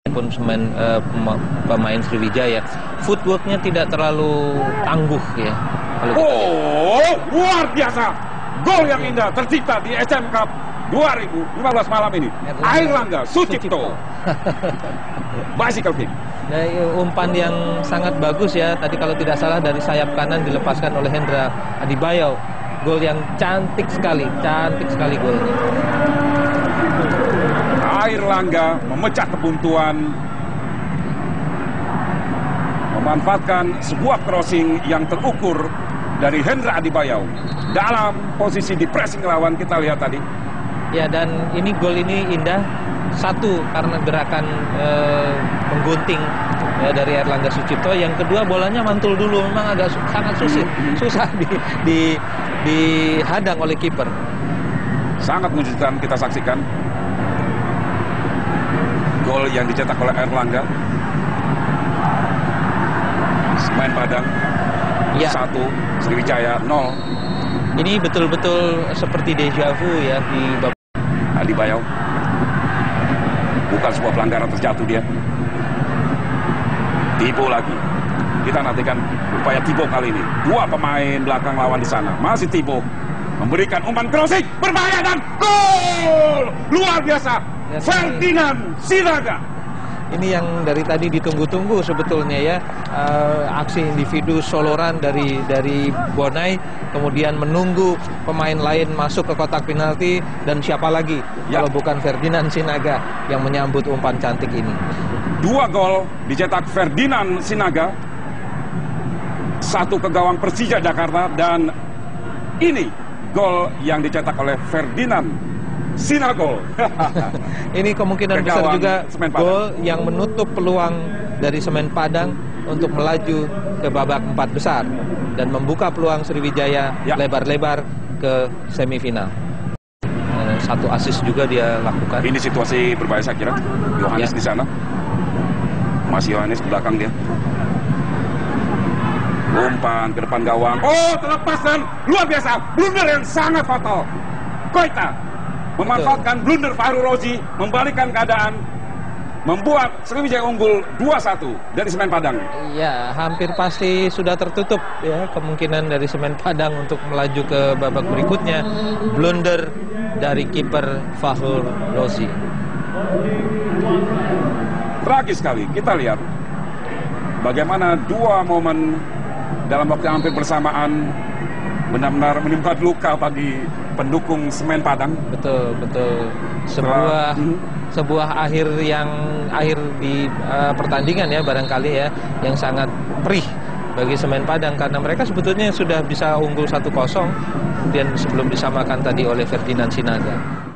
pun pemain Sriwijaya, footworknya tidak terlalu tangguh ya. Luar biasa, gol yang indah tercipta di SM Cup 2015 malam ini. Airlangga Sucipto, bicycle kick. Nah, umpan yang sangat bagus ya. Tadi kalau tidak salah dari sayap kanan dilepaskan oleh Hendra Adibayau. Gol yang cantik sekali golnya. Airlangga memecah kebuntuan, memanfaatkan sebuah crossing yang terukur dari Hendra Adibayau dalam posisi di pressing lawan. Kita lihat tadi. Ya, dan ini gol ini indah. Satu, karena gerakan menggunting ya, dari Airlangga Sucipto. Yang kedua, bolanya mantul dulu. Memang agak sangat susah dihadang oleh kiper. Sangat mengejutkan kita saksikan. Gol yang dicetak oleh Airlangga. Semen Padang ya. 1, Sriwijaya 0. Ini betul-betul seperti deja vu ya di babak. Adibayau. Bukan sebuah pelanggaran, terjatuh dia. Tibo lagi. Kita nantikan upaya Tibo kali ini. Dua pemain belakang lawan di sana. Masih Tibo memberikan umpan crossing, berbahaya dan gol! Luar biasa. Ya, Ferdinand Sinaga. Ini yang dari tadi ditunggu-tunggu sebetulnya ya, aksi individu soloran dari Bonai, kemudian menunggu pemain lain masuk ke kotak penalti, dan siapa lagi kalau bukan Ferdinand Sinaga yang menyambut umpan cantik ini. 2 gol dicetak Ferdinand Sinaga, 1 ke gawang Persija Jakarta, dan ini gol yang dicetak oleh Ferdinand Sinagol. Ini kemungkinan besar juga gol yang menutup peluang dari Semen Padang untuk melaju ke babak 4 besar dan membuka peluang Sriwijaya lebar-lebar ke semifinal. 1 assist juga dia lakukan. Ini situasi berbahaya saya kira. Yohanes di sana. Masih Yohanes di belakang dia. Umpan ke depan gawang. Terlepas dan luar biasa. Blunder yang sangat fatal. Koita memanfaatkan blunder Fahru Rozi, membalikkan keadaan, membuat Sriwijaya unggul 2-1 dari Semen Padang. Ya, hampir pasti sudah tertutup ya kemungkinan dari Semen Padang untuk melaju ke babak berikutnya. Blunder dari kiper Fahru Rozi. Tragis sekali. Kita lihat bagaimana 2 momen dalam waktu yang hampir bersamaan benar-benar menimbulkan luka bagi pendukung Semen Padang. Betul. Sebuah akhir di pertandingan ya barangkali ya, yang sangat perih bagi Semen Padang karena mereka sebetulnya sudah bisa unggul 1-0 dan sebelum disamakan tadi oleh Ferdinand Sinaga.